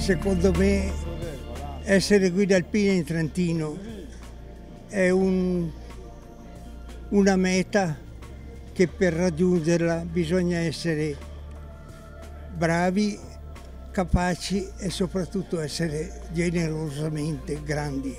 Secondo me essere guida alpina in Trentino è una meta che per raggiungerla bisogna essere bravi, capaci e soprattutto essere generosamente grandi.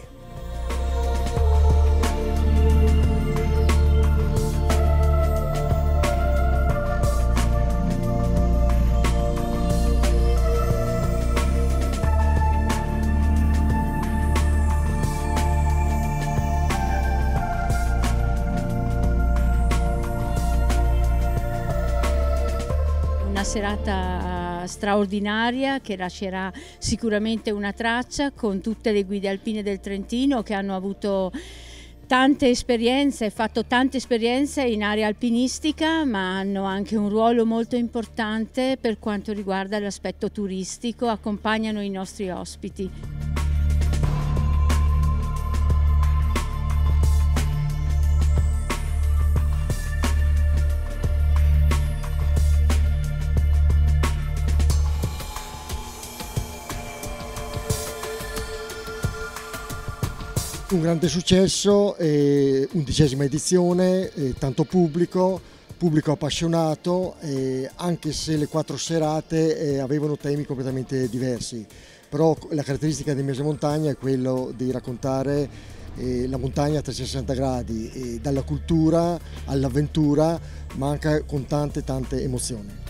Una serata straordinaria che lascerà sicuramente una traccia con tutte le guide alpine del Trentino che hanno avuto tante esperienze, fatto tante esperienze in area alpinistica, ma hanno anche un ruolo molto importante per quanto riguarda l'aspetto turistico, accompagnano i nostri ospiti. Un grande successo, 11ª edizione, tanto pubblico appassionato, anche se le 4 serate avevano temi completamente diversi, però la caratteristica del Mese Montagna è quello di raccontare la montagna a 360 gradi, dalla cultura all'avventura, ma anche con tante emozioni.